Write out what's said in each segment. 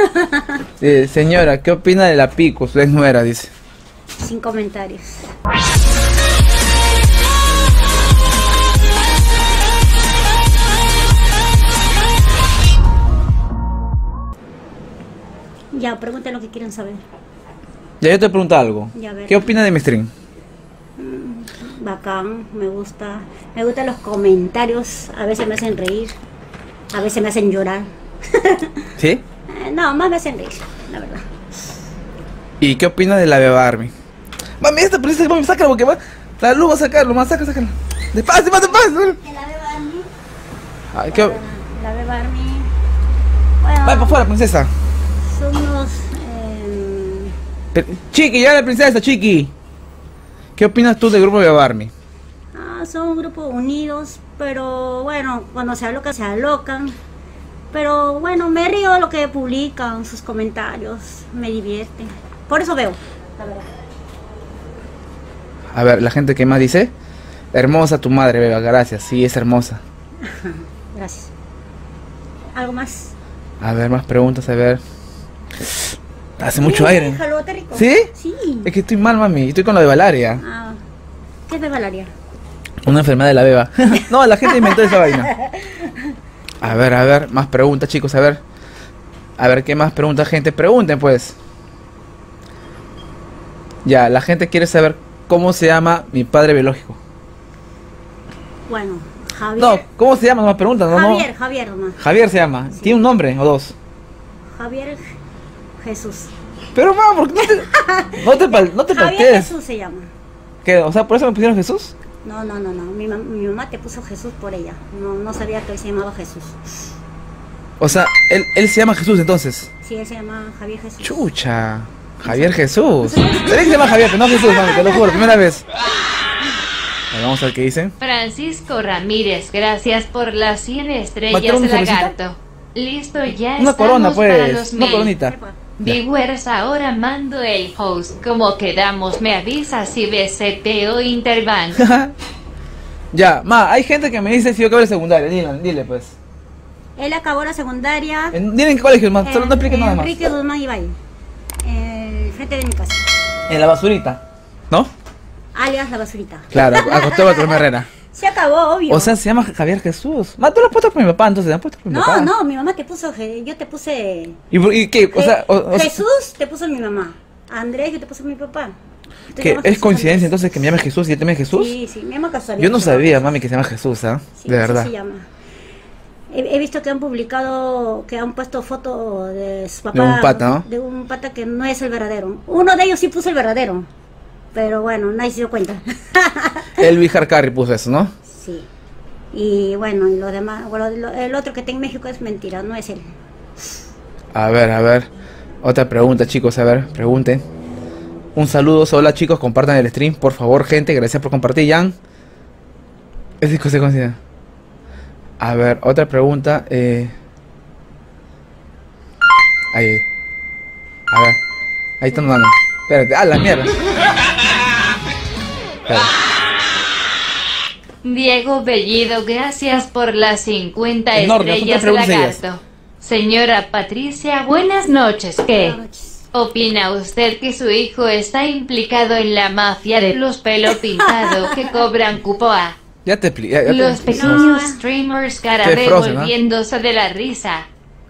Señora, ¿qué opina de la Pico? Su ex nuera, dice. Sin comentarios. Ya, pregunten lo que quieran saber. Ya yo te pregunto algo. Ya, a ver. ¿Qué opina de mi stream? Bacán, me gusta. Me gustan los comentarios. A veces me hacen reír. A veces me hacen llorar. ¿Sí? No, más me hacen reír, la verdad. ¿Y qué opina de la beba Army? Mami, esta princesa, mami, sácala porque va. La luz va a sacarlo, más sácala. Despacio, más despacio. La beba Army. Ay, ¿qué? La beba Army. Bueno, Vaya para afuera, princesa. son unos. Chiqui, ya la princesa, Chiqui. ¿Qué opinas tú del grupo Beba Army? Son un grupo unidos, pero bueno, cuando se alocan, se alocan. Pero bueno, me río de lo que publican, sus comentarios, me divierte. Por eso veo, la verdad. A ver, la gente que más dice. Hermosa tu madre, Beba, gracias. Sí, es hermosa. Gracias. ¿Algo más? A ver, más preguntas, a ver. Hace mucho aire. Déjalo, está rico. ¿Sí? Sí. Es que estoy mal, mami. Estoy con lo de Valaria. ¿Qué es de Valaria? Una enfermedad de la beba. No, la gente inventó esa vaina. A ver, más preguntas, chicos, a ver. A ver, ¿qué más preguntas, gente? Pregunten, pues. Ya, la gente quiere saber cómo se llama mi padre biológico. Bueno, Javier. No, ¿cómo se llama? No me preguntan, ¿no? Javier nomás. Javier se llama. Sí. ¿Tiene un nombre o dos? Javier Jesús. Pero, mamá, ¿por qué no te Javier paltees? Jesús se llama. ¿Qué? O sea, ¿por eso me pusieron Jesús? No. Mi mamá te puso Jesús por ella. No sabía que él se llamaba Jesús. O sea, él se llama Jesús entonces. Sí, él se llama Javier Jesús. Chucha. Javier Jesús. ¿Sabes que se llama Javier? Pero no Jesús, mami, te lo juro, primera vez. A ver, vamos a ver qué dicen. Francisco Ramírez, gracias por las 100 estrellas, ¿Matron cervecita? lagarto. Listo, ya Una estamos corona, para los pues. Una mail. coronita. Viewers, ahora mando el host. Como quedamos, me avisa si ves CT o Interbank. Ya, hay gente que me dice si yo acabo de secundaria. Dile, pues. Él acabó la secundaria. Dile en qué colegio, man. Solo no expliques nada más. Enrique Guzmán Ibai. Frente de mi casa. En la basurita. ¿No? Alias La Basurita. Claro, acostó a Torme Herrera. Se acabó, obvio. O sea, se llama Javier Jesús. Tú lo has puesto por mi papá, entonces. ¿Has puesto por mi papá? No, mi mamá te puso. Yo te puse. ¿Y qué? O sea, Jesús te puso mi mamá. Andrés, yo te puse mi papá. Te ¿qué? llamas ¿Es Jesús coincidencia Andrés. entonces que me llame Jesús y yo te llame Jesús? Sí, me llama casualidad. Yo no sabía, mami, que se llama Jesús, ¿ah? Sí, De así verdad. se llama. He visto que han publicado, que han puesto foto de su papá. De un pata, ¿no? De un pata que no es el verdadero. Uno de ellos sí puso el verdadero. Pero bueno, nadie se dio cuenta. El Bijar Carri puso eso, ¿no? Sí. Y bueno, y lo demás, bueno, el otro que está en México es mentira, no es él. A ver. Otra pregunta, chicos, a ver, pregunten. Un saludo, hola chicos, compartan el stream, por favor, gente, gracias por compartir, Jan. ¿Es disco se considera? A ver, otra pregunta, ahí. A ver, ahí están dando. Espérate, la mierda. Espera. Diego Bellido, gracias por las 50 Enorme, estrellas, ¿cuántas preguntas lagarto. Señora Patricia, buenas noches. ¿Qué Buenas noches. opina usted que su hijo está implicado en la mafia de los pelo pintado que cobran cupoa? Ya te expliqué. Los pequeños streamers cara Qué B frozen, ¿no? volviéndose de la risa.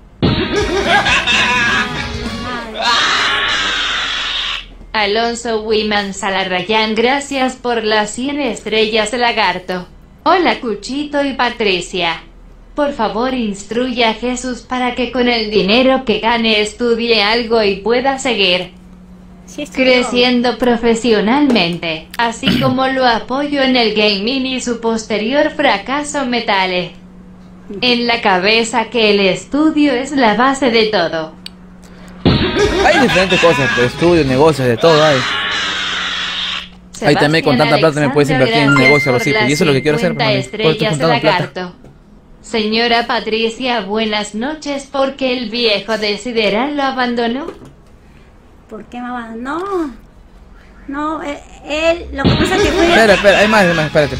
Alonso Wiman Salarrayán, gracias por las 100 estrellas, lagarto. Hola Cuchito y Patricia. Por favor instruya a Jesús para que con el dinero que gane estudie algo y pueda seguir Sí, estudió. creciendo profesionalmente, así como lo apoyo en el gaming y su posterior fracaso metale en la cabeza que el estudio es la base de todo. Hay diferentes cosas, pues, estudios, negocios, de todo hay. Ahí también con tanta plata me puedes invertir en un negocio o algo así, y eso es lo que quiero hacer, mami. Por eso estoy estrellas, juntando plata. lagarto. Señora Patricia, buenas noches, porque el viejo de Sideral lo abandonó. ¿Por qué mamá? No, él, lo que pasa es que fue. Espera, hay más, espérate.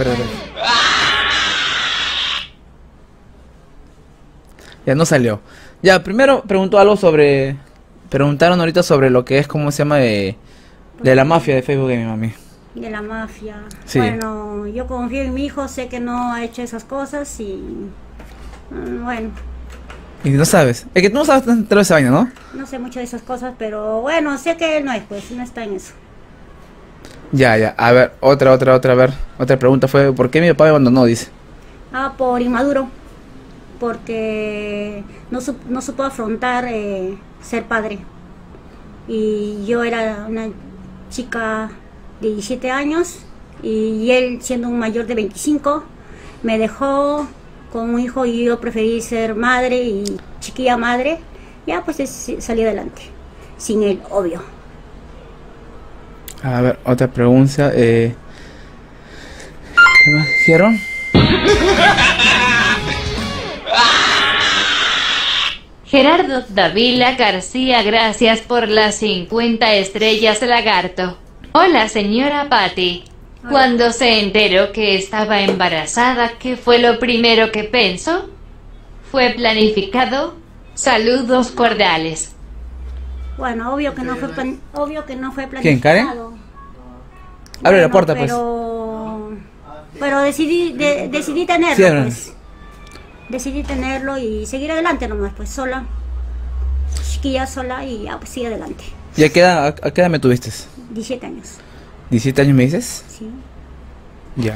Ya no salió. Ya, primero preguntó algo sobre Preguntaron ahorita sobre lo que es, ¿cómo se llama? De la mafia de Facebook Gaming, mami. De la mafia. Sí. Bueno, yo confío en mi hijo, sé que no ha hecho esas cosas y... bueno, Y no sabes. Es que tú no sabes tanto de esa vaina, ¿no? no sé mucho de esas cosas, pero bueno, sé que él no es, pues, no está en eso. Ya, ya. A ver, otra, a ver. Otra pregunta fue, ¿por qué mi papá me abandonó? Dice. Por inmaduro, porque no supo afrontar ser padre. Y yo era una chica de 17 años y él, siendo un mayor de 25, me dejó con un hijo y yo preferí ser madre y chiquilla madre. Ya pues salí adelante, sin él, obvio. A ver, otra pregunta. ¿Qué más dijeron? Gerardo Davila García, gracias por las 50 estrellas, lagarto. Hola, señora Patty. Cuando se enteró que estaba embarazada, ¿qué fue lo primero que pensó? ¿Fue planificado? Saludos cordiales. Bueno, obvio que no fue planificado. ¿Quién, Karen? Abre la puerta, pues. Pero decidí tenerlo, Sí, abre. pues. Decidí tenerlo y seguir adelante nomás, pues, sola. Chiquilla sola y ya, pues, sigue adelante. ¿Y a qué edad me tuviste? 17 años, 17 años me dices. sí. Ya.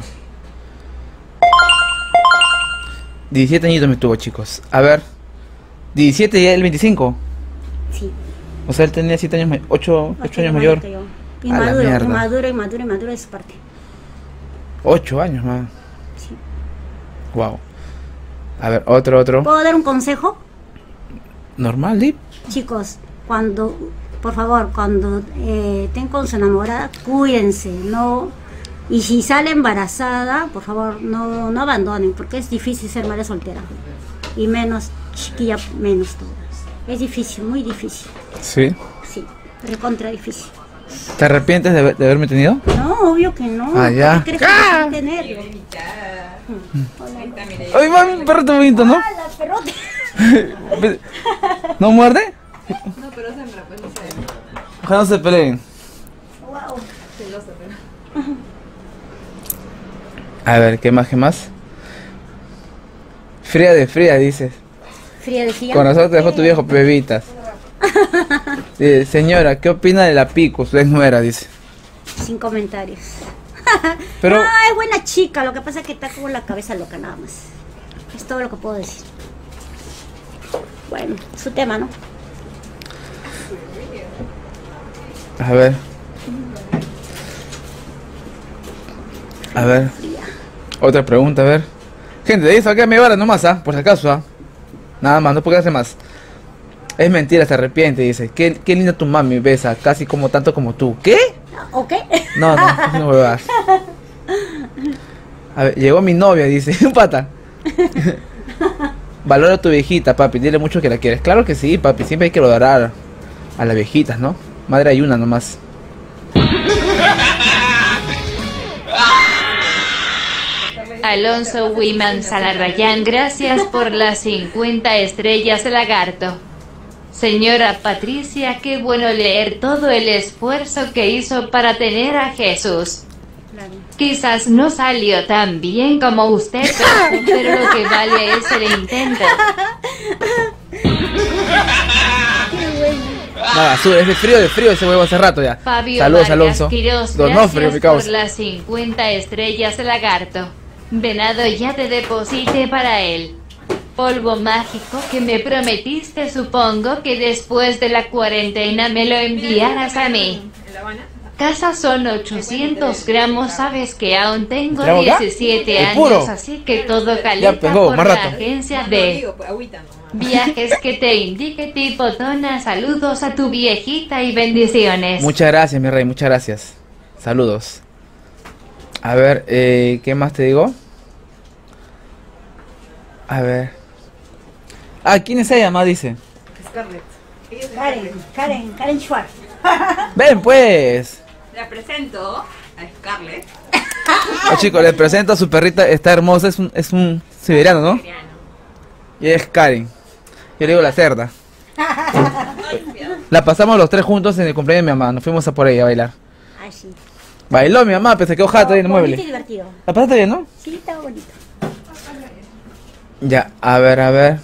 17 añitos me tuvo, chicos. A ver. 17 y él 25. Sí. O sea, él tenía 7 años, 8 años mayor. Que yo. A la mierda. Inmaduro de su parte. 8 años más. Sí. Wow. A ver, otro. ¿Puedo dar un consejo? Normal, Dip. Chicos, por favor, cuando estén con su enamorada, cuídense, no. Y si sale embarazada, por favor, no abandonen, porque es difícil ser madre soltera. Y menos chiquilla, menos todas. Es difícil, muy difícil. Sí. Sí, recontra difícil. ¿Te arrepientes de haberme tenido? No, obvio que no. Ah, ya. ¿Por qué crees que decidí tenerlo? Ay, mami, un perro bonito, ¿no? ¡Ah, la perrota! ¿No muerde? No, pero sembra, pues no sé. Ojalá no se peleen. Wow. Celosa, pero. A ver, ¿qué más? Fría, dices. Fría de silla. Con razón te dejó tu viejo, bebitas. Sí, señora, ¿qué opina de la Pico? Su ex nuera, dice. Sin comentarios. Pero, No, es buena chica, lo que pasa es que está con la cabeza loca nada más. Es todo lo que puedo decir. Bueno, su tema, ¿no? a ver. Otra pregunta, a ver. Gente, de eso acá me vara nomás, por si acaso, Nada más, no puedo hacer más. Es mentira, se arrepiente, dice. Qué linda tu mami, besa, casi como tanto como tú. ¿Qué? ¿O qué? No me vas. A ver, llegó mi novia, dice. Pata. Valora a tu viejita, papi, dile mucho que la quieres. Claro que sí, papi, siempre hay que valorar a las viejitas, ¿no? Madre hay una nomás. Alonso Wiman Salarrayán, gracias por las 50 estrellas, lagarto. Señora Patricia, qué bueno leer todo el esfuerzo que hizo para tener a Jesús. Claro. Quizás no salió tan bien como usted pensó, pero lo que vale es el intento. Nada, sube, es de frío ese huevo hace rato ya. Fabio Saludos, Vargas Alonso. Quiroz, Donofrio, mi gracias causa. por las 50 estrellas, lagarto. Venado, ya te deposité para él. Polvo mágico que me prometiste, supongo que después de la cuarentena me lo enviarás a mí. ¿En La Habana? Casa son 800 gramos, sabes que aún tengo ¿Traigo acá? 17 ¿El años, puro? así que todo Ya, calienta pegó, por más la rato. agencia No, de digo, pues, agüita nomás. viajes que te indique tipo Tona. Saludos a tu viejita y bendiciones. Muchas gracias, mi rey, muchas gracias. Saludos. A ver, ¿qué más te digo? A ver. ¿Quién es ella, más dice? Scarlett. Ella es Karen Schwartz. Ven, pues. La presento a Scarlett. Chicos, les presento a su perrita, está hermosa, es un siberiano, ¿no? Coreano. Y ella es Karen. Yo le digo la cerda. La pasamos los tres juntos en el cumpleaños de mi mamá. Nos fuimos a por ella a bailar. Ay, sí. Bailó mi mamá, pero se quedó jata ahí en el Bonito y mueble. divertido. ¿La pasaste bien, no? Sí, estaba bonito. Ya, a ver, a ver.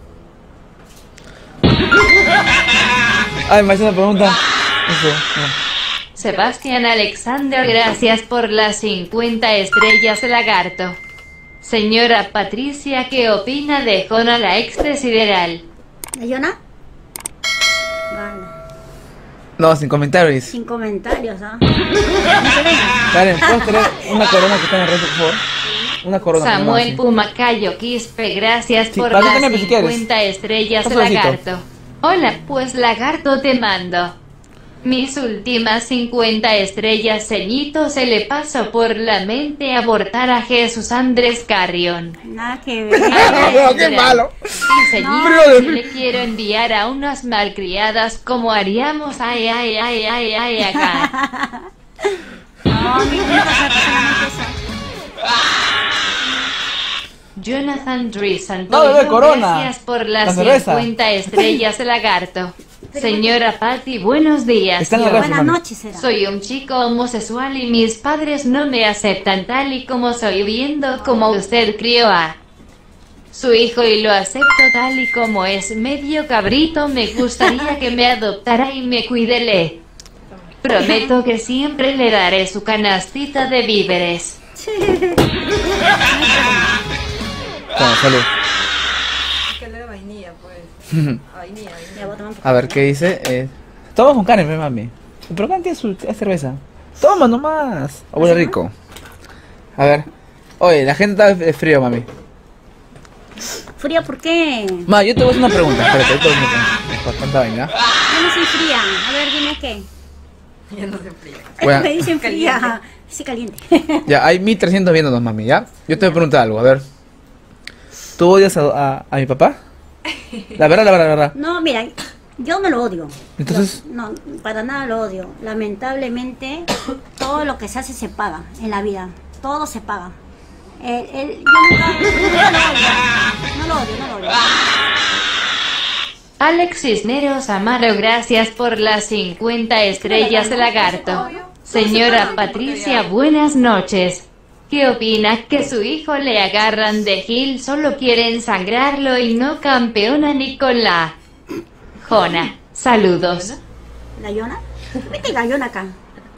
Ay, me hace una pregunta. Eso, no. Sebastián Alexander, gracias por las 50 estrellas, lagarto. Señora Patricia, ¿qué opina de Jona, la ex de Sideral? ¿De Yona? Vale. No, sin comentarios. Sin comentarios, ¿ah? Karen, ¿puedes traer una corona que está en el resto, por favor? Una corona. Samuel que Pumacayo Quispe, gracias Sí, por para las que también, si quieres. 50 estrellas, Un solcito. lagarto. Hola, pues lagarto te mando. Mis últimas 50 estrellas, ceñito, se le pasó por la mente abortar a Jesús Andrés Carrión. Nada que ver. no, qué malo. Y ceñito, No. si le quiero enviar a unas malcriadas como haríamos ay acá. No, a mí no me pasa solamente eso. Jonathan Dries No, Antonio, bebé, Corona. gracias por La las cerveza. 50 estrellas, lagarto. Señora Patty, buenos días. Está en la Yo refri, Buenas mami. noches, será. soy un chico homosexual y mis padres no me aceptan tal y como soy, viendo como usted crió a su hijo y lo acepto tal y como es, medio cabrito. Me gustaría que me adoptara y me cuídele. Prometo que siempre le daré su canastita de víveres. Toma, salud. Que le da vainilla, pues. Vainilla. Ya, voy a tomar un A ver, ¿qué dice? Toma con Karen, mami. ¿Pero Karen tiene su cerveza? Toma nomás. Huele rico. A ver. Oye, la gente está de frío, mami. Fría, ¿por qué? Ma, yo te voy a hacer una pregunta. Espérate, yo te voy a hacer una pregunta. ¿Cuánta vaina? Yo no soy fría. A ver, dime qué. Ya no se fría. Bueno. Me dicen fría. Caliente. Sí, caliente. Ya, hay 1300 viéndonos, mami, ¿ya? Yo te voy a preguntar algo, a ver. ¿Tú odias a mi papá? La verdad, la verdad, la verdad. No, mira, yo no lo odio. Entonces- No, para nada lo odio. Lamentablemente, todo lo que se hace se paga en la vida. Todo se paga. Yo nunca lo odio. No lo odio, no lo odio. Alex Cisneros Amaro, gracias por las 50 estrellas, lagarto. Señora Patricia, buenas noches. ¿Qué opina que su hijo le agarran de Gil? Solo quiere ensangrarlo y no campeona ni con la Jona. Saludos. ¿La Yona? Vete la Yona acá.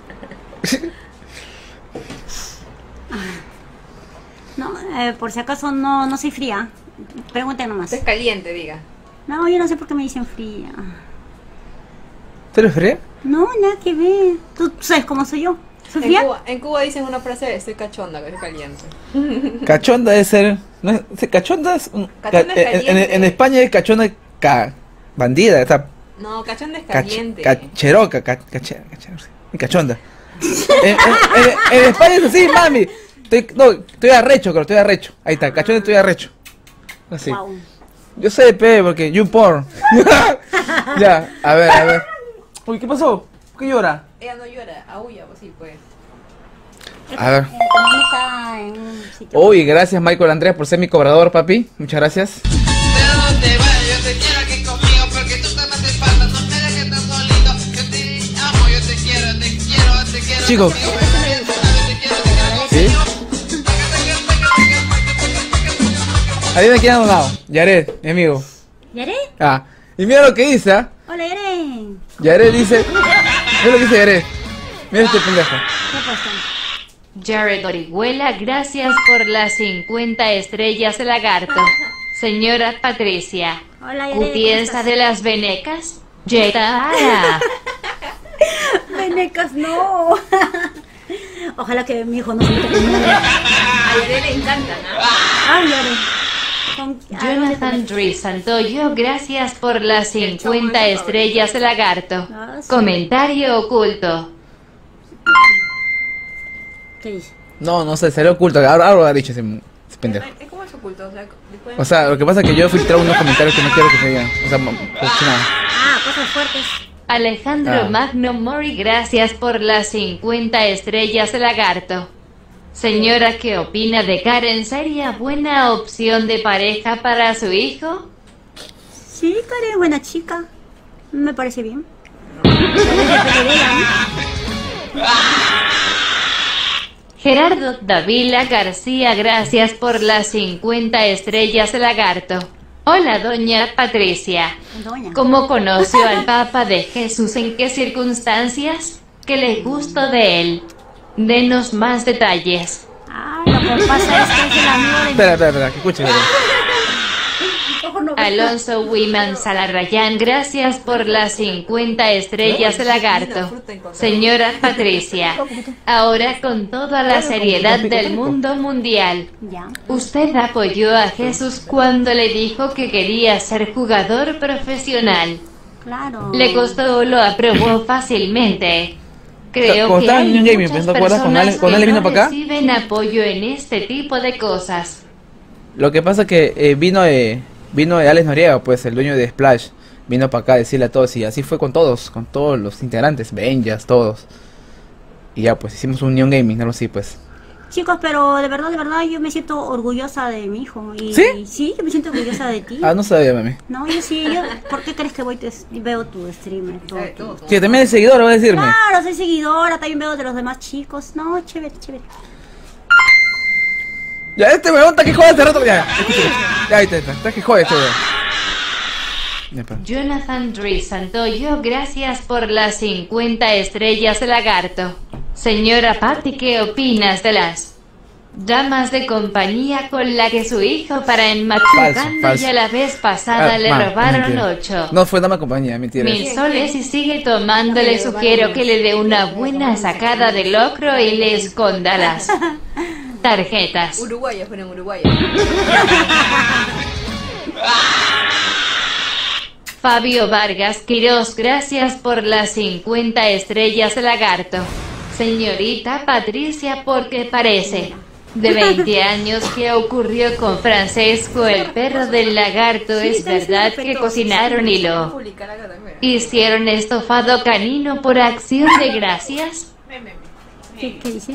No, por si acaso no soy fría. Pregunten nomás. Es caliente, diga. No, yo no sé por qué me dicen fría. ¿Tú eres fría? No, nada que ver. ¿Tú sabes cómo soy yo? ¿Soy fría? En Cuba dicen una frase, estoy cachonda, que es caliente. Cachonda es ser... No es, cachonda es... Cachonda es caliente. en España es cachonda bandida, está... No, cachonda es caliente. Cacheroca, cachonda. en España es así, mami. Estoy arrecho, creo, estoy arrecho. Ahí está, cachonda, estoy arrecho. Así. Guau. Yo sé, porque YouPorn. Ya, a ver. Uy, ¿qué pasó? ¿Por qué llora? Ella no llora, aúlla, pues sí, pues. A ver. También está en un sitio. Uy, gracias Michael Andrés por ser mi cobrador, papi. Muchas gracias. ¿De dónde vas? Yo te quiero aquí conmigo porque tú te me haces falta. No me dejes tan solito. Yo te amo, yo te quiero. Chicos. ¿Sí? Adivina quién ha donado. Yared, mi amigo. ¿Yaré? Ah, y mira lo que dice, ¿ah? Hola, Yaré. Yared dice. Mira lo que dice Yared. Mira este pendejo. ¿Qué ha puesto? Jared Orihuela, gracias por las 50 estrellas, lagarto. Señora Patricia, Hola, Yaré. ¿cómo ¿piensa estás? de las venecas? Yeta. Venecas, no. Ojalá que mi hijo no se meta conmigo. A Yare le encantan, ¿ah? Ay, Yaré. Jonathan Dries Santoyo, gracias por las 50 estrellas, lagarto. Ah, sí. Comentario oculto. ¿Qué dice? No sé, salió oculto. Ahora lo ha dicho ese pendejo. Es como es oculto, o sea, después... O sea, lo que pasa es que yo he filtrado unos comentarios que no quiero que se digan. O sea, pues nada. Ah, cosas fuertes. Alejandro Ah. Magno Mori, gracias por las 50 estrellas, lagarto. Señora, ¿qué opina de Karen? ¿Sería buena opción de pareja para su hijo? Sí, Karen, buena chica. Me parece bien. Depende de ella, ¿no? Gerardo Davila García, gracias por las 50 estrellas, lagarto. Hola, doña Patricia. Doña. ¿Cómo conoció al Papa de Jesús? ¿En qué circunstancias? ¿Qué le gustó de él? Denos más detalles. Ah, lo que pasa es que es el amigo de Espera, que escuche. Alonso Wiman Salarrayán, gracias por las 50 estrellas, lagarto. Señora Patricia, ahora con toda la seriedad del mundo mundial, Ya. ¿usted apoyó a Jesús cuando le dijo que quería ser jugador profesional? Claro. ¿Le costó o lo aprobó fácilmente? Creo Cuando que estaba en hay New Gaming, muchas ¿te acuerdas cuando personas Ale que vino no para acá? reciben apoyo en este tipo de cosas. Lo que pasa que vino Alex Noriega, pues el dueño de Splash. Vino para acá a decirle a todos y así fue con todos los integrantes, Benjas, todos. Y ya pues hicimos un New Gaming, algo así pues. Chicos, pero de verdad, yo me siento orgullosa de mi hijo. Y, ¿Sí? Sí, yo me siento orgullosa de ti. Ah, no sabía, mami. No, yo sí, ¿por qué crees que veo tu stream? Que también es seguidor, va a decirme. Claro, soy seguidora, también veo de los demás chicos. No, chévere. Ya este weón está que jode hace rato. Ya, ahí está que jode este weón. Ya, pa. Jonathan Dries Santoyo, gracias por las 50 estrellas, lagarto. Señora Patty, ¿qué opinas de las damas de compañía con la que su hijo para enmachucando Falso. y a la vez pasada le robaron mentira. 8 No fue dama compañía, mentira. 1000 soles y sigue tomando? Le sugiero que le dé una buena sacada de locro y le esconda las tarjetas. Uruguaya, fueron Uruguaya. Fabio Vargas Quiroz, gracias por las 50 estrellas, lagarto. Señorita Patricia, porque parece de 20 años, ¿qué ocurrió con Francesco, el perro del lagarto? Sí, ¿Es está diciendo verdad que perfecto. cocinaron y lo Publicar acá también. hicieron estofado canino por acción de gracias? ¿Qué dice?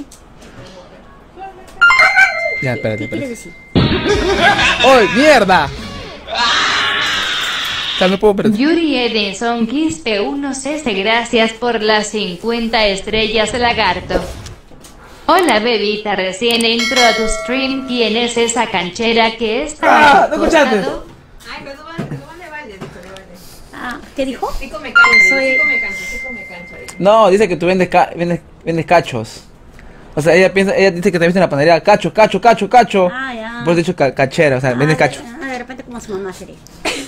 Ya, espérate, ¿Qué quieres espérate. decir? ¡Ay, mierda! Ya no puedo perder. Yuri Edinson Quispe 1cc, gracias por las 50 estrellas, lagarto. Hola bebita, recién entro a tu stream. ¿Tienes esa canchera que está Ah, ¿no escuchaste? costado? Ay, pero no le vale, dijo, le vale. Ah, ¿qué dijo? Sí come cancha, Soy- sí come cancha, sí come cancha. dijo. No, dice que tú vendes cachos. O sea, ella dice que te viste en la panadería cacho. Ah, ya. Por dicho cachera, o sea, vendes cacho. De repente como su mamá sería.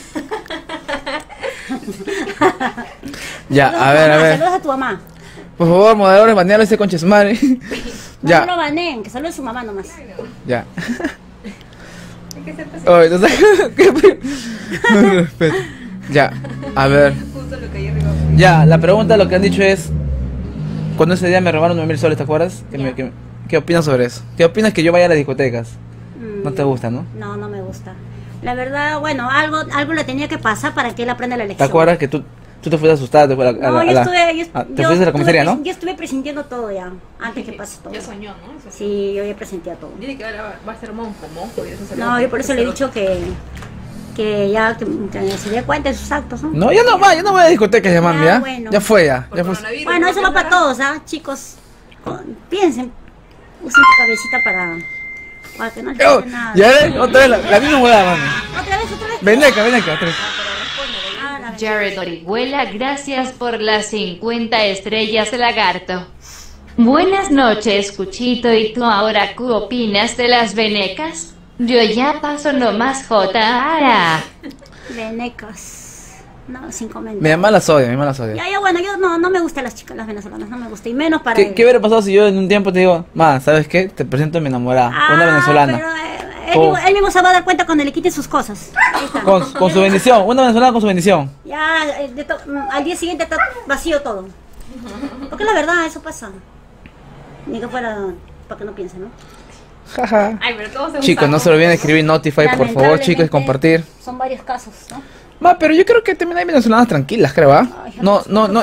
Ya, Saludos a ver, a mamá, ver. Saludos a tu mamá. Por favor, moderadores, banealo ese conche su madre. No, Ya, no lo baneen, que saludos a su mamá nomás. ya. Hay que ser paciente. Ay, no sé qué. No, espera. Ya, a ver. Justo lo que hay arriba. Ya, la pregunta lo que han dicho es. Cuando ese día me robaron 9.000 soles, ¿te acuerdas? Ya. ¿Qué opinas sobre eso? ¿Qué opinas que yo vaya a las discotecas? No te Mm, gusta, ¿no? No, no me gusta. La verdad, bueno, algo le tenía que pasar para que él aprenda la ¿Te lección. acuerdas que tú te fuiste asustada? Te fuiste No, yo estuve, te fuiste a la comisaría, ¿no? Yo estuve presintiendo todo ya, antes que pase todo. Ya soñó, ¿no? Eso Sí, yo ya presenté todo. Dile que ahora va a ser monjo. Y eso se No, yo por eso le he dicho que ya que se dé cuenta de sus actos, ¿no? No, ya no voy a discotecas ya, mami, Ya, ¿ya? bueno. Ya fue, ya. Por Ya fue. coronavirus, Bueno, eso va para todos, ¿ah? Chicos, piensen, usen su cabecita para que no les Oh, pase nada. ya ves, otra vez la misma hueá, mami. Otra vez. Ven acá, otra vez. Ah, la Jared Orihuela, gracias por las 50 estrellas, lagarto. Buenas noches, Cuchito. ¿Y tú ahora qué opinas de las venecas? Yo ya paso nomás Ara. Venecas. No, sin Mi comentarios. mamá las odia, mi mamá las odia. Ya, bueno, yo no me gustan las chicas, las venezolanas, no me gusta. Y menos para él. ¿Qué hubiera pasado si yo en un tiempo te digo, ma, ¿sabes qué? Te presento a mi enamorada, una venezolana. Pero él mismo se va a dar cuenta cuando le quiten sus cosas. Ahí está. Con su bendición, una venezolana con su bendición. Ya, al día siguiente está vacío todo. Porque la verdad, eso pasa. Ni que fuera para que no piense, ¿no? Jaja. Ay, pero todos se Chicos, no se olviden de escribir Notify, por favor, chicos, y compartir. Son varios casos, ¿no? Ma, pero yo creo que también hay venezolanas tranquilas, creo, ¿ah? Ay, No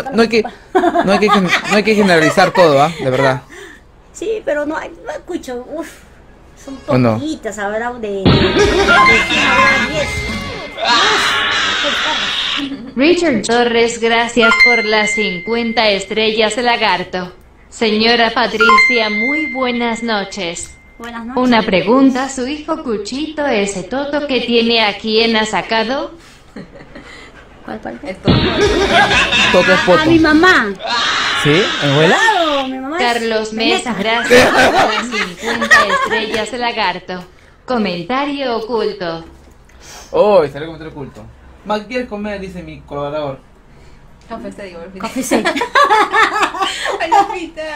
hay que generalizar todo, ¿ah? De verdad. Sí, pero no escucho, son ¿O no? poquitas, habrá de 100 habrá 10. Richard Torres, gracias por las 50 estrellas, lagarto. Señora Patricia, muy buenas noches. Buenas noches. Una pregunta, ¿su hijo Cuchito, ese toto que tiene a quién ha sacado? ¿Cuál? Esto. Toto es poto. A mi mamá. ¿Sí? ¿Mi abuela? Claro, mi mamá. Carlos Mesa, gracias por las 50 estrellas, lagarto. Comentario oculto. Oh, salió comentario oculto. Ma, ¿quieres comer? Dice mi colaborador. Café se digo, Café seco. Palomita.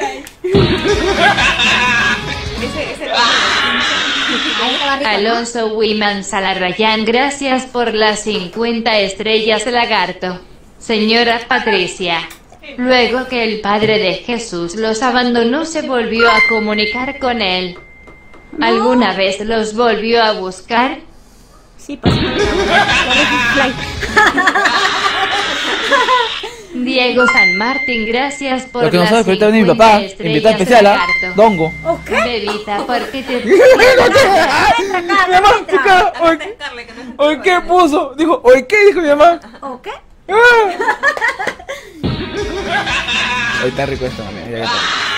Ese Ahí estaba rico, ¿no? Alonso Wiman Salarayán, gracias por las 50 estrellas, lagarto. Señora Patricia, luego que el padre de Jesús los abandonó, se volvió a comunicar con él. ¿Alguna vez los volvió a buscar? Sí, pasó por el fly. Diego San Martín, gracias por Lo que no las sabes que ahorita viene mi 50 papá, estrellas, invitado especial, ¿ah? lagarto. Dongo. ¿O qué? Bebita, ¿por qué te... Mi mamá, chica, ¿hoy qué puso? Dijo, ¿hoy qué? Dijo mi mamá. ¿O qué? Hoy está rico esto, mami. Ya está.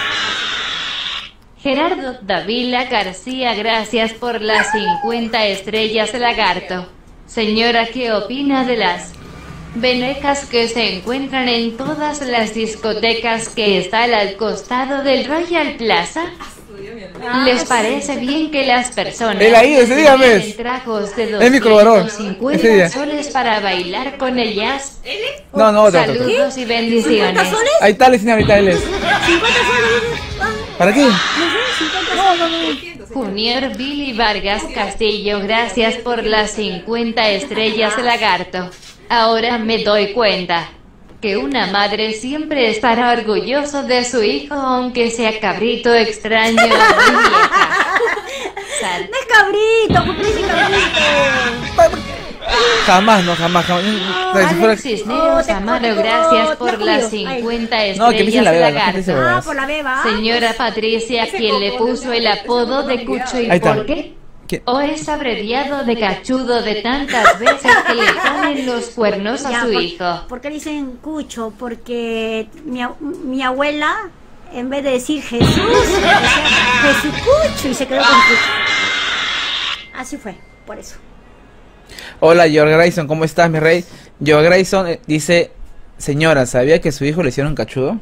Gerardo Davila García, gracias por las 50 estrellas, lagarto. Señora, ¿qué opina de las venecas que se encuentran en todas las discotecas que están al costado del Royal Plaza? ¿Les parece bien que las personas Él ha ido ese día, lleven ¿ves? tragos de Es mi colaborador. Ese 250 día. soles para bailar con el jazz? No, no, otro. Saludos y bendiciones. ¿50 soles? Ahí está, señorita, él es. 50 soles. ¿Para qué? No sé, 50 soles. Junior Billy Vargas Castillo, gracias por las 50 estrellas, lagarto. Ahora me doy cuenta que una madre siempre estará orgulloso de su hijo, aunque sea cabrito extraño o muy vieja. Sal- No es cabrito, ¿por qué dice cabrito? Jamás, no, jamás. Si fuera- Alex Cisneros te Amaro, corto, gracias te por juro. las Ay. 50 No, que me dicen estrellas, la beba, la gente dice lagarto. bebas. Por la beba. Señora Patricia, ¿quién le puso el apodo de Cucho y Ahí está. por qué? ¿Quién? ¿O es abreviado de cachudo de tantas veces que le ponen los cuernos a Ya, su hijo? ¿Por qué dicen Cucho? Porque mi abuela, en vez de decir Jesús, decía Jesucucho y se quedó con Cucho. Así fue, por eso. Hola, George Grayson, ¿cómo estás, mi rey? George Grayson dice, señora, ¿sabía que su hijo le hicieron cachudo?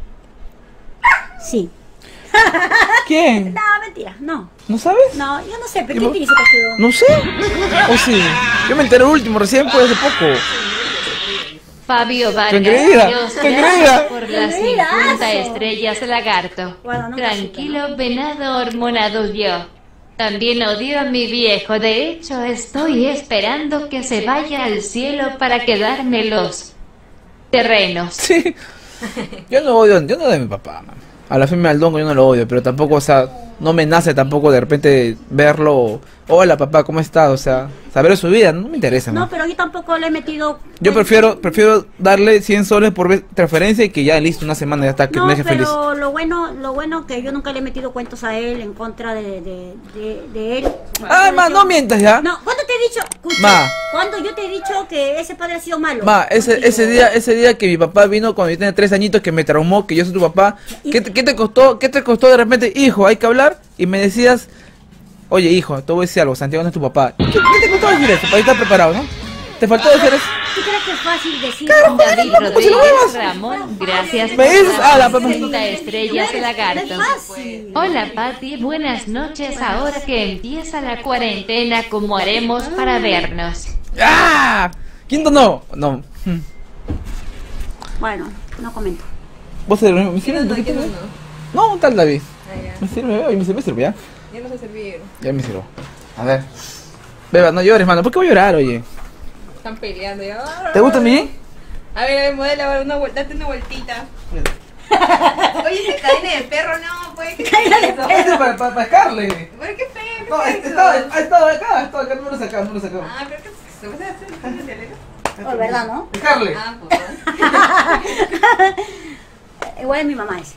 Sí. ¿Quién? No, mentira, no. ¿No sabes? No, yo no sé, pero ¿Y ¿quién vos? te dice cachudo? No sé. ¿O sí? Yo me enteré último, recién, pues, hace poco. Fabio Vargas, engreída, Dios, te gracias engreída. por las Engreidazo. 50 estrellas, lagarto. Bueno, nunca Tranquilo, venado hormonado yo. También odio a mi viejo, de hecho estoy esperando que se vaya al cielo para quedarme los terrenos. Sí. Yo no odio a mi papá, man. A la firma del Dongo yo no lo odio, pero tampoco, o sea, no me nace tampoco de repente verlo. Hola papá, ¿cómo estás? O sea, saber su vida, no me interesa, No, man. pero yo tampoco le he metido. Yo prefiero darle 100 soles por vez transferencia y que ya listo, una semana ya está, que No, me deje feliz. pero lo bueno que yo nunca le he metido cuentos a él en contra de él. Ah, ma, no mientas ya. No, ¿cuándo te he dicho? Escucha, Ma. ¿cuándo yo te he dicho que ese padre ha sido malo? Ma, ese día que mi papá vino cuando yo tenía 3 añitos, que me traumó, que yo soy tu papá, ¿qué te costó de repente, hijo, hay que hablar? Y me decías, oye hijo, te voy a decir algo, Santiago no es tu papá. ¿Qué te costó decir eso? Para estar preparado, ¿no? ¿Te faltó decir eso? ¿Tú crees que es fácil decir? David pues si lo Rodríguez muevas. Ramón, gracias Me dices, las la papá. 60 estrellas, No lagarto. es fácil. Hola Pati, buenas noches. Ahora que empieza la cuarentena, ¿cómo haremos para vernos? ¡Ah! ¿Quién no? No. Bueno, no comento. ¿Vos me sirve un poquito? No, un tal David. Ah, ya. Me sirve, me sirve, ya. Yo no sé servir. Ya me sirvo. A ver. Beba, no llores, mano. ¿Por qué voy a llorar, oye? Están peleando ya. ¿Te gusta a mí? A ver, modela, una vuelta, date una vueltita. Oye, esa cadena de perro, no, pues. ¿Qué es eso? Este es para pescarle. Pero qué feo, No, ¿qué es eso? estaba acá, no lo sacamos, no lo sacamos. Ah, pero ¿qué es eso? ¿Vas a hacer el dialecto? Oh, ¿verdad, no? Pescarle. Ah, pues. Igual es mi mamá ese.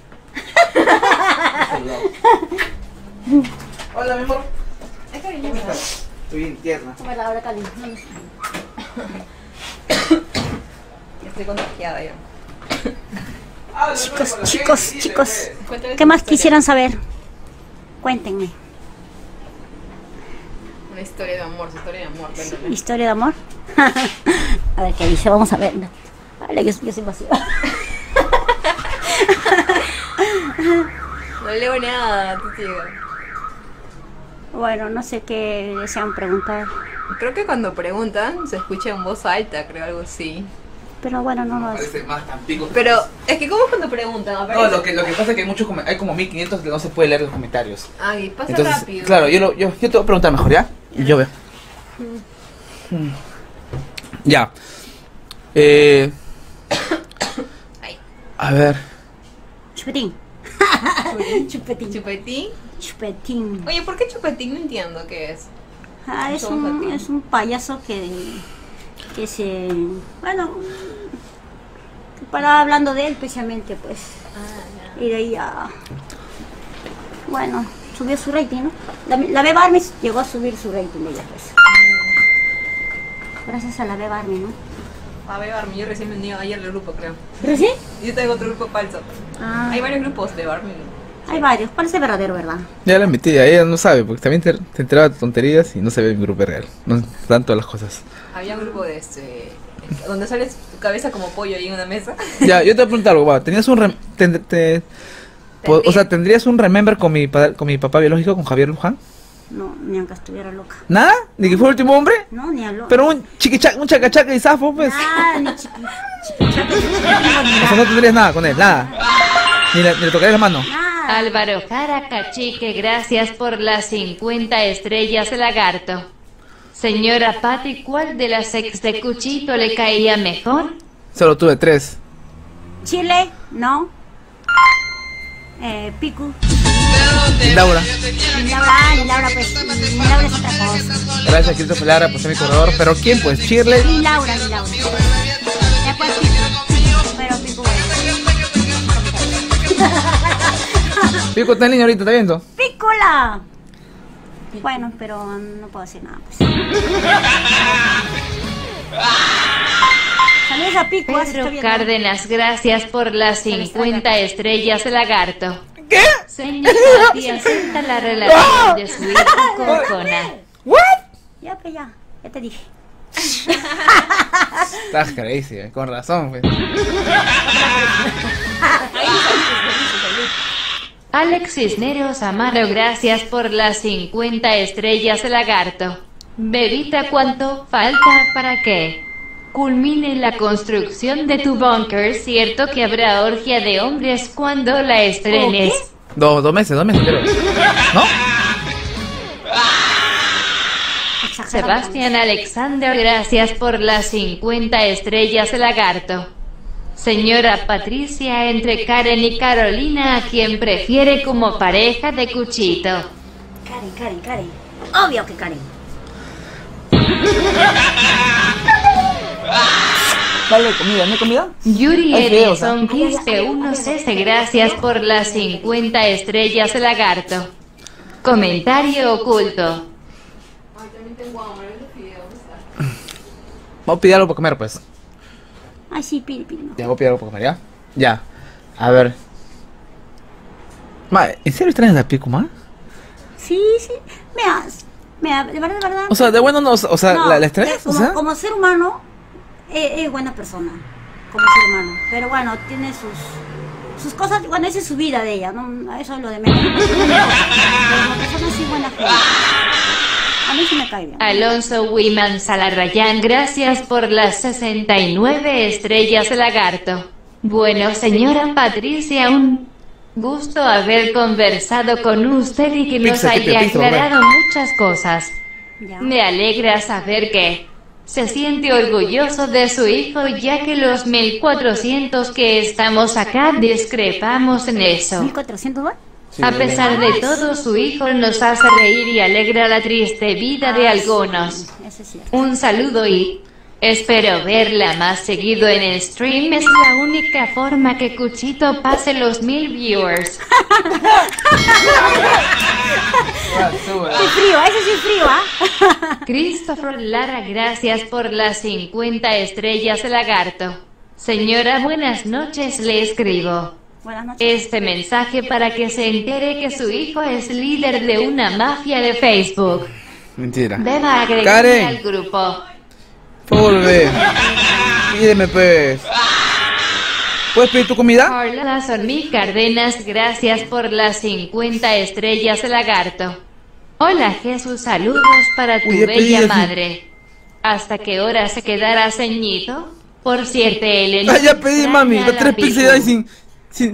Hola, mi amor. Es cariñoso. Estoy bien tierna. ¿Verdad? Ahora caliente. No, no. Estoy contagiada ya. Chicos, Cuéntame ¿qué tu más historia. quisieran saber? Cuéntenme. Una historia de amor, su historia de amor, cuéntame. ¿Historia de amor? A ver qué dice, vamos a ver. Vale, yo soy vacía. No leo nada, tú sigue. Bueno, no sé qué desean preguntar. Creo que cuando preguntan se escucha en voz alta, creo algo así. Pero bueno, no lo Parece más tan pico. Pero es que ¿cómo es cuando preguntan? No, Aparece- lo que pasa es que hay muchos hay como 1500 que no se puede leer los comentarios. Ay, pasa Entonces, rápido. claro, yo te voy a preguntar mejor, ¿ya? Y yo veo. Ya. Ay. A ver. Chupetín. Chupetín. ¿Chupetín? Chupetín. Oye, ¿por qué chupetín? No entiendo qué es. Ah, es un payaso que se... Bueno, que para hablando de él especialmente, pues. Y de ahí ya... Bueno, subió su rating, ¿no? La Beba Army llegó a subir su rating de ella, pues. Gracias a la Beba Army, ¿no? A ver, Barmy, yo recién me uní ayer al grupo, creo. ¿Pero sí? Yo tengo otro grupo falso. Ah, Hay varios grupos de Barmy. hay varios. Parece verdadero, ¿verdad? Ya la admití, ella no sabe, porque también te enteraba de tonterías y no se ve mi grupo real. No dan todas las cosas. Había un grupo de donde sales tu cabeza como pollo ahí en una mesa. Ya, yo te voy a preguntar algo, va. ¿Tenías un o sea, ¿tendrías un remember con mi papá biológico, con Javier Luján? No, ni aunque estuviera loca. ¿Nada? ¿Ni que fue el último hombre? No, ni a loca. Pero un un chacachaca y zafo, pues. Ah, ni chiqui. O sea, no tendrías nada con él, nada. Ni le tocarías la mano. Nada. Álvaro Jara Cachique, gracias por las 50 estrellas, lagarto. Señora Patti, ¿cuál de las ex de Cuchito le caía mejor? Solo tuve 3. Chile, no. Piku. Y Laura. Ni Laura, pues. Ni Laura es otra cosa. Gracias, Christopher Lara, por ser mi corredor. Pero ¿quién, pues? Shirley. Ni Laura. Ya pues Piku. Pero Piku. Pico está en línea ahorita, ¿está viendo? ¡Pícola! Bueno, pero no puedo decir nada, pues. Saludos a Pico. Pedro Cárdenas, gracias por las 50 estrellas, lagarto. ¿Qué? Señor Patti, acepta la relación de su hijo con Conan. ¿What? Ya, pues ya te dije. Estás crazy, con razón, pues. Alex Cisneros Amaro, gracias por las 50 estrellas, lagarto. Bebita, ¿cuánto falta para que culmine la construcción de tu búnker? ¿Cierto que habrá orgia de hombres cuando la estrenes? Dos meses, creo. ¿No? Sebastián Alexander, gracias por las 50 estrellas, lagarto. Señora Patricia, entre Karen y Carolina, ¿a quién prefiere como pareja de Cuchito? Karen. Obvio que Karen. Dale comida, ¿no hay comida? Yuri Hay fideos, Edison Quispe 1cc, gracias por las 50 estrellas, lagarto. Comentario oculto. Ay, también tengo hambre, los fideos. Vamos a pedir algo para comer, pues. Ay, sí, pide. Ya, voy a pedir algo para comer, ¿ya? Ya. A ver. Ma, ¿en serio extrañas a Pico, ma? Sí. De verdad. O sea, de bueno no, o sea, No, ¿la extrañas? O sea, como ser humano, es buena persona. Como ser humano. Pero bueno, tiene sus cosas. Bueno, esa es su vida de ella, ¿no? Eso es lo de menos. Pero como persona sí buena gente. A mí sí me cae bien. Alonso Wiman Salarrayán, gracias por las 69 estrellas, lagarto. Bueno, señora Patricia, un gusto haber conversado con usted y que nos Pizza, haya pizza, aclarado muchas cosas. Ya. Me alegra saber que se siente orgulloso de su hijo, ya que los 1400 que estamos acá discrepamos en eso. 1400 ¿no? A pesar de todo, su hijo nos hace reír y alegra la triste vida de algunos. Eso es cierto. Un saludo y Espero verla más seguido en el stream, es la única forma que Cuchito pase los 1000 viewers. Sí, frío, ese sí es frío, ¿ah? Christopher Lara, gracias por las 50 estrellas, lagarto. Señora, buenas noches, le escribo Buenas noches. este mensaje para que se entere que su hijo es líder de una mafia de Facebook. Mentira. Deba agregarme Karen. al grupo. Por favor, bebé. Pídeme, pues. ¿Puedes pedir tu comida? Hola, Sormi Cárdenas, gracias por las 50 estrellas, lagarto. Hola, Jesús, saludos para tu Uy, ya pedí bella así. madre. ¿Hasta qué hora se quedará ceñito? Por cierto, Elena. Ah, ya pedí, mami. Los 3 pizzas ahí sin...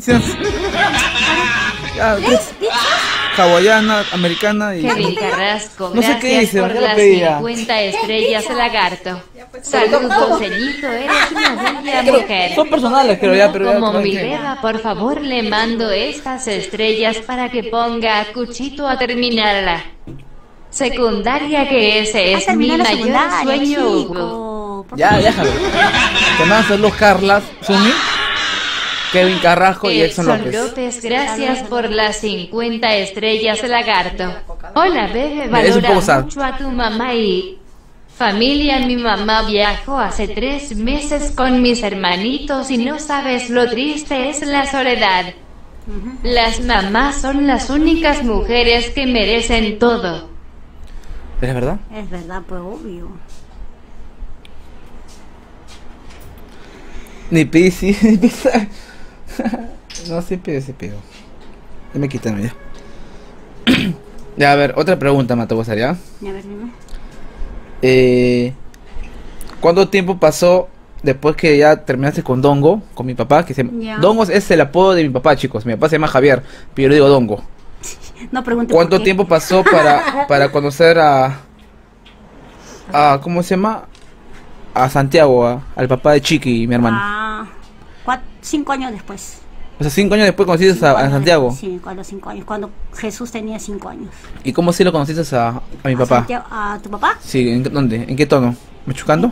Ya, hawaiana, americana y... Kevin Carrasco, No sé gracias qué dice, por ya lo las pedí ya. 50 estrellas, lagarto. Saludos, ceñito, eres una bella mujer. Son personales, creo ya, pero ya... Como creo mi que- beba, por favor, le mando estas estrellas para que ponga a Cuchito a terminarla. Secundaria, que ese es mi terminó la mayor secundaria, sueño, Hugo. chico. Por Ya, favor. déjalo. Te van a hacer los Carlas, Sumi, Kevin Carrasco y Exxon Edson López. López, gracias por las 50 estrellas, lagarto. Hola, bebé, Es un valora poco sad. mucho a tu mamá y... Familia, mi mamá viajó hace 3 meses con mis hermanitos y no sabes lo triste es la soledad. Las mamás son las únicas mujeres que merecen todo. ¿Es verdad? Es verdad, pues obvio. Ni pedí, sí, ni pedí. No, sí pido. Ya me quitan ya. Ya, a ver, otra pregunta, Matobosar, ¿ya? A ver, dime. ¿Cuánto tiempo pasó después que ya terminaste con Dongo, con mi papá? Ya. Dongo es el apodo de mi papá, chicos. Mi papá se llama Javier, pero yo le digo Dongo. No pregunte ¿Cuánto por qué. tiempo pasó para conocer a ¿cómo se llama? A Santiago, al papá de Chiqui, mi hermano. 5 años después. O sea, 5 años después conociste 5 a años Santiago. después, sí, cuando 5 años. Cuando Jesús tenía 5 años. ¿Y cómo sí lo conociste a mi papá? ¿A tu papá? Sí, ¿dónde? ¿En qué tono? ¿Machucando?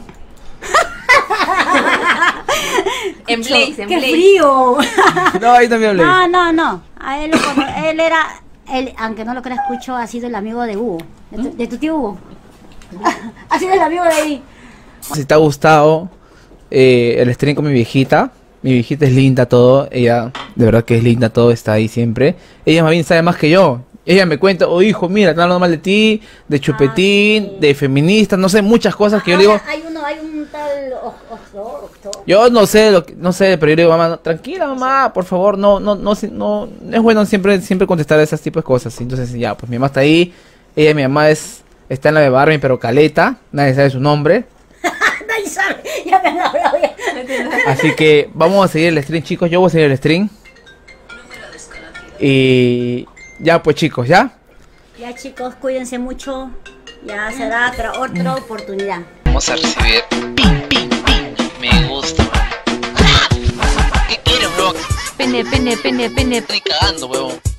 En Blaze, en ¡Qué Blaze. frío! No, ahí también hablé. No. A él, él era, aunque no lo creas, Cucho ha sido el amigo de Hugo. De tu tío Hugo. Ha sido el amigo de ahí. Si te ha gustado el stream con mi viejita es linda todo, ella de verdad que es linda todo, está ahí siempre. Ella más bien sabe más que yo. Ella me cuenta, oh hijo, mira, están hablando mal de ti, de chupetín, sí. de feminista, no sé, muchas cosas que yo le digo. Hay un tal Yo no sé, no sé, pero yo le digo, mamá, no, tranquila mamá, por favor, no es bueno siempre contestar esas tipos de cosas. Entonces ya, pues mi mamá está ahí, ella, mi mamá está en la de Barbie, pero caleta, nadie sabe su nombre. Nadie sabe, ya me han hablado ya. Así que vamos a seguir el stream, chicos, yo voy a seguir el stream. Y ya pues chicos, ¿ya? Ya chicos, cuídense mucho. Ya será otra oportunidad. Vamos a recibir me gusta. ¿Qué quieres, bro? Pene. Estoy cagando, huevón.